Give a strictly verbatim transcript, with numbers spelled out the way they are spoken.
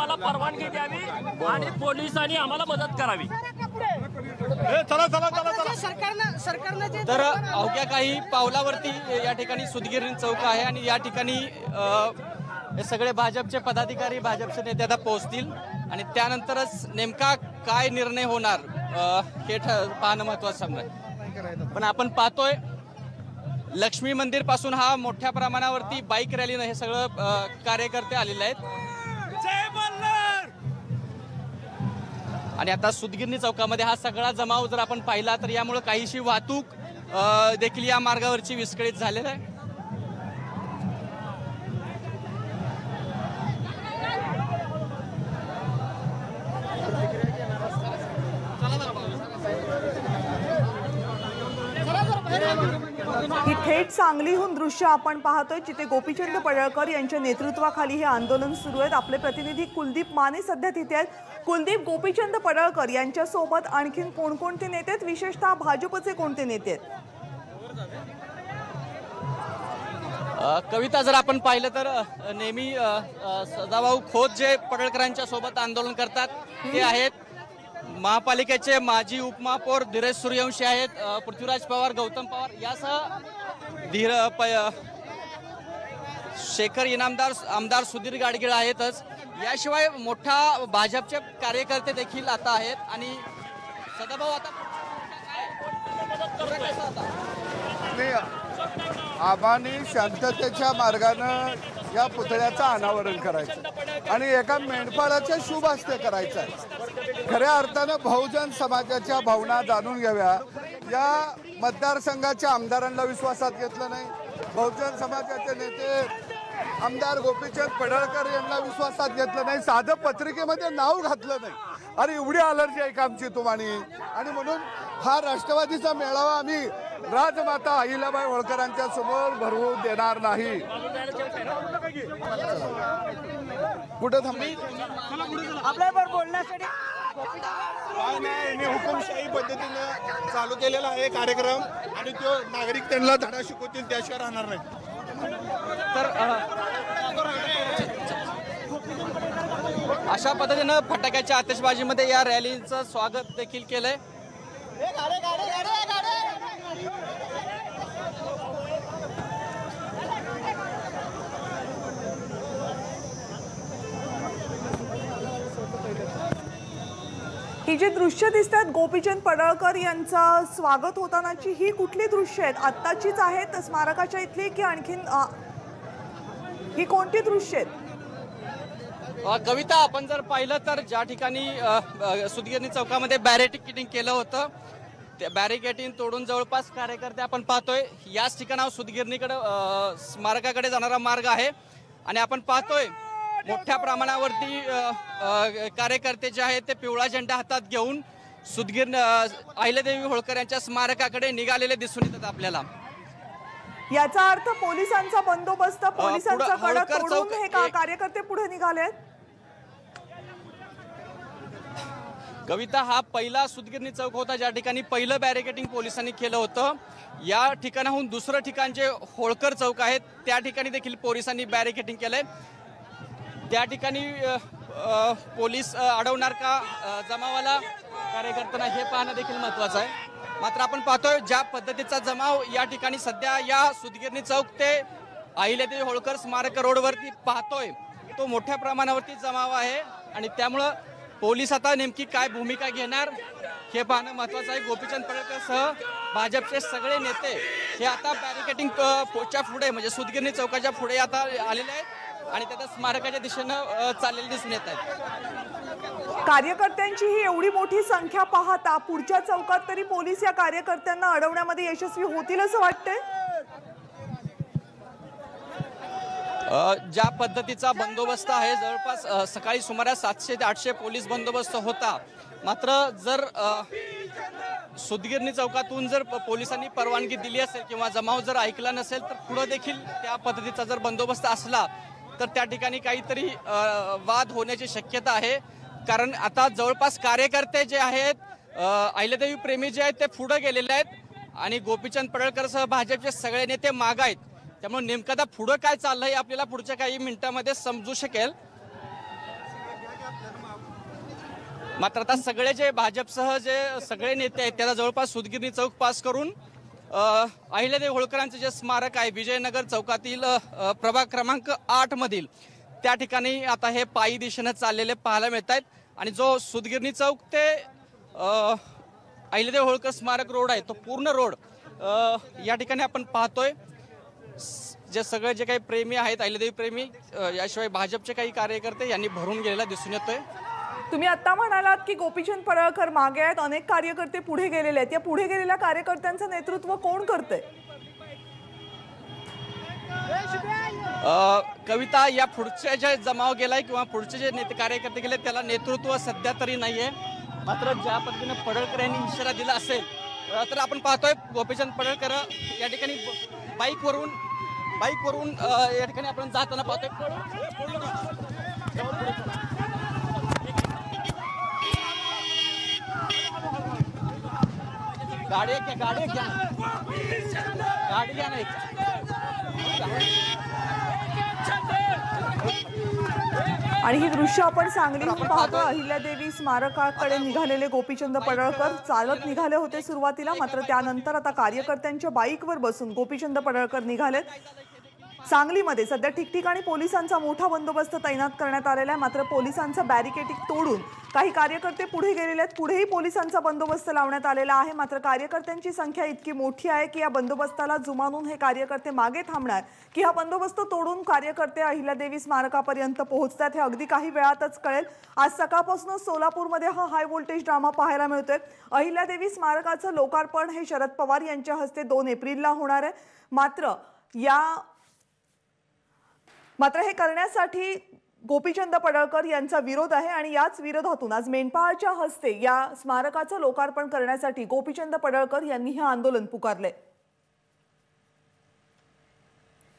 आम्हाला परवानगी द्यावी आणि पोलिसांनी आम्हाला मदत करावी। चला चला चला चला सरकारनं सरकारनं जे तर अवघ्या काही पावलावरती या ठिकाणी सुदगिरणी चौक आहे आणि या ठिकाणी हे सगळे भाजपचे पदाधिकारी भाजपचे नेते आता पोहोचतील आणि त्यानंतरच नेमका काय निर्णय होणार हे पाहणं महत्त्वाचं समजा। पण आपण पाहतोय लक्ष्मी मंदिर पासून हा मोठ्या प्रमाणावरती बाईक रॅलीनं हे सगळं कार्यकर्ते आलेले आहेत आणि आता सुदगिरणी चौकामध्ये हा सगळा जमाव जर आपण पाहिला तर यामुळे काहीशी वाहतूक देखील या मार्गावरची विस्कळीत झालेली आहे। ही थेट सांगलीहून दृश्य आपण पाहतोय जिथे गोपीचंद पडळकर यांच्या नेतृत्वाखाली हे आंदोलन सुरू आहे। आपले प्रतिनिधी कुलदीप माने सध्या तिथे आहेत। कुलदीप, गोपीचंद पडळकर यांच्या सोबत आणखीन कोणकोणते नेते आहेत, विशेषतः भाजपचे कोणते नेते आहेत? कविता, जर आपण पाहिलं तर नेहमी सदाभाऊ खोत जे पडळकरांच्या सोबत आंदोलन करतात ते आहेत महापालिकेचे माजी उपमहापौर धीरज सूर्यवंशी आहेत, पृथ्वीराज पवार, गौतम पवार यासह धीर शेखर इनामदार, आमदार सुधीर गाडगीळ आहेतच। याशिवाय मोठा भाजपचे कार्यकर्ते देखील आता आहेत आणि सदाभाऊ आता आबानी शांततेच्या मार्गानं या पुतळ्याचं अनावरण करायचं आणि एका मेंढपाळाच्या शुभ हस्ते करायचं आहे। खऱ्या अर्थानं बहुजन समाजाच्या भावना जाणून घ्याव्या। या मतदारसंघाच्या आमदारांना विश्वासात घेतलं नाही, बहुजन समाजाचे नेते आमदार गोपीचंद पडळकर यांना विश्वासात घेतलं नाही, साधं पत्रिकेमध्ये नाव घातलं नाही। अरे एवढी अलर्जी आहे का आमची तुम्हानी? आणि म्हणून हा राष्ट्रवादीचा मेळावा आम्ही राजमाता अहिल्याबाई होळकरांच्या समोर भरवू देणार नाही। कुठं थांबली आपल्यावर बोलण्यासाठी काय नाही, हुकुमशाही पद्धतीने चालू केलेला आहे कार्यक्रम आणि तो नागरिक त्यांना धडा शिकवतील त्याशिवाय राहणार नाही। तर अशा पद्धतीनं फटाक्याच्या आतिषबाजीमध्ये या रॅलीचं स्वागत देखील केलंय। ही जी दृश्य दिसतात गोपीचंद पडळकर यांचं स्वागत होतानाची, ही कुठली दृश्य आहेत? आत्ताचीच आहेत स्मारकाच्या इथली की आणखीन ही कोणती दृश्य आहेत? कविता, आपण जर पाहिलं तर ज्या ठिकाणी सुदगिरणी चौकामध्ये बॅरिकेडिंग केलं होतं त्या बॅरिकेडिंग तोडून जवळपास कार्यकर्ते आपण पाहतोय याच ठिकाणावर सुदगिरणीकडे स्मारकाकडे जाणारा मार्ग आहे आणि आपण पाहतोय मोठ्या प्रमाणावरती कार्यकर्ते जे आहेत ते पिवळा झेंडा हातात घेऊन सुदगिर अहिल्यादेवी होळकर यांच्या स्मारकाकडे निघालेले दिसून येतात आपल्याला। याचा अर्थ पोलिसांचा बंदोबस्त, पोलिसांचा कडा तोडून हे कार्यकर्ते पुढे निघाले आहेत। कविता, हा पहिला सुदगिरणी चौक होता ज्या ठिकाणी पहिलं बॅरिकेडिंग पोलिसांनी केलं होतं। या ठिकाणाहून दुसरं ठिकाण जे होळकर चौक आहे त्या ठिकाणी देखील पोलिसांनी बॅरिकेडिंग केलंय। त्या ठिकाणी पोलीस अडवणार का जमावाला कार्यकर्त्यांना हे पाहणं देखील महत्त्वाचं आहे। मात्र आपण पाहतोय ज्या पद्धतीचा जमाव या ठिकाणी सध्या या सुदगिरणी चौक ते अहिल्यादेवी होळकर स्मारक रोडवरती पाहतोय तो मोठ्या प्रमाणावरती जमाव आहे आणि त्यामुळं पोलीस आता नेमकी काय भूमिका घेणार हे पाहणं महत्त्वाचं आहे। गोपीचंद पडळकरसह भाजपचे सगळे नेते हे आता बॅरिकेडिंग च्या पुढे म्हणजे सुदगिरणी चौकाच्या पुढे आता आलेले आहेत आणि त्या स्मारकाच्या दिशेनं चाललेले दिसून येत आहेत। कार्यकर्त्यांची ही एवढी मोठी संख्या पाहता पुढच्या चौकात तरी पोलीस या कार्यकर्त्यांना अडवण्यामध्ये यशस्वी होतील असं वाटतंय? ज्या पद्धतीचा बंदोबस्त आहे जवळपास सकाळी सुमारे सातशे ते आठशे पोलीस बंदोबस्त होता। मात्र जर सुदगिरणी चौकातून जर पोलिसांनी परवानगी दिली असेल किंवा जमाव जर ऐकला नसेल तर पुढे देखील त्या पद्धतीचा जर बंदोबस्त असला तर त्या ठिकाणी काहीतरी वाद होण्याची शक्यता आहे। कारण आता जवळपास कार्यकर्ते जे आहेत अहिल्यादेवी प्रेमी जे आहेत ते पुढे गेलेले आहेत आणि गोपीचंद पडळकरसह भाजपचे सगळे नेते मागे आहेत। त्यामुळे नेमकं आता पुढे काय चाललंय आपल्याला पुढच्या काही मिनिटांमध्ये समजू शकेल। मात्र आता सगळे जे भाजपसह जे सगळे नेते आहेत त्याला जवळपास सुदगिरणी चौक पास करून अ, अहिल्यादेवी होळकरांचे जे स्मारक आहे विजयनगर चौकातील अ, प्रभाग क्रमांक आठ मधील त्या ठिकाणी आता हे पायी दिशेने चाललेले पाहायला मिळत आहेत आणि जो सुदगिरणी चौक ते अ, अहिल्यादेवी होळकर स्मारक रोड आहे तो पूर्ण रोड अ, या ठिकाणी आपण पाहतोय. जे सगळे जे काही प्रेमी आहेत अहिल्यादेवी प्रेमी अ, याशिवाय भाजपचे काही कार्यकर्ते यांनी भरून गेलेला दिसून येतोय. तुम्ही आता म्हणालात की गोपीचंद पडळकर मागे आहेत, अनेक कार्यकर्ते पुढे गेलेले आहेत. या पुढे गेलेल्या कार्यकर्त्यांचं नेतृत्व कोण करतंय? अ, कविता या पुढचे जे जमाव गेलाय किंवा पुढचे जे नेते कार्यकर्ते गेले त्याला नेतृत्व सध्या तरी नाहीये. मात्र ज्या पद्धतीने पडळकर यांनी इशारा दिला असेल अ, तर आपण पाहतोय गोपीचंद पडळकर या ठिकाणी बाईकवरून बाईकवरून या ठिकाणी आपण जाताना पाहतोय. गाडी घ्या गाडी घ्या गाडी घ्या नाही आणि ही दृश्य आपण सांगलीहून पाहतो. अहिल्यादेवी स्मारकाकडे निघालेले गोपीचंद पडळकर चालत निघाले होते सुरुवातीला, मात्र त्यानंतर आता कार्यकर्त्यांच्या बाईकवर बसून गोपीचंद पडळकर निघालेत. सांगलीमध्ये सध्या ठिकठिकाणी पोलिसांचा मोठा बंदोबस्त तैनात करण्यात आलेला आहे. मात्र पोलिसांचं बॅरिकेडिंग तोडून काही कार्यकर्ते पुढे गेलेले आहेत. पुढेही पोलिसांचा बंदोबस्त लावण्यात आलेला आहे. मात्र कार्यकर्त्यांची संख्या इतकी मोठी आहे की या बंदोबस्ताला जुमानून हे कार्यकर्ते मागे थांबणार की हा बंदोबस्त तोडून कार्यकर्ते अहिल्यादेवी स्मारकापर्यंत पोहोचतात हे अगदी काही वेळातच कळेल. आज सकाळपासूनच सोलापूरमध्ये हा हाय व्होल्टेज ड्रामा पाहायला मिळतोय. अहिल्यादेवी स्मारकाचं लोकार्पण हे शरद पवार यांच्या हस्ते दोन एप्रिलला होणार आहे. मात्र या मात्र हे करण्यासाठी गोपीचंद पडळकर यांचा विरोध आहे आणि याच विरोधातून आज मेंढपाळाच्या हस्ते या स्मारकाचं लोकार्पण करण्यासाठी गोपीचंद पडळकर यांनी हे आंदोलन पुकारले.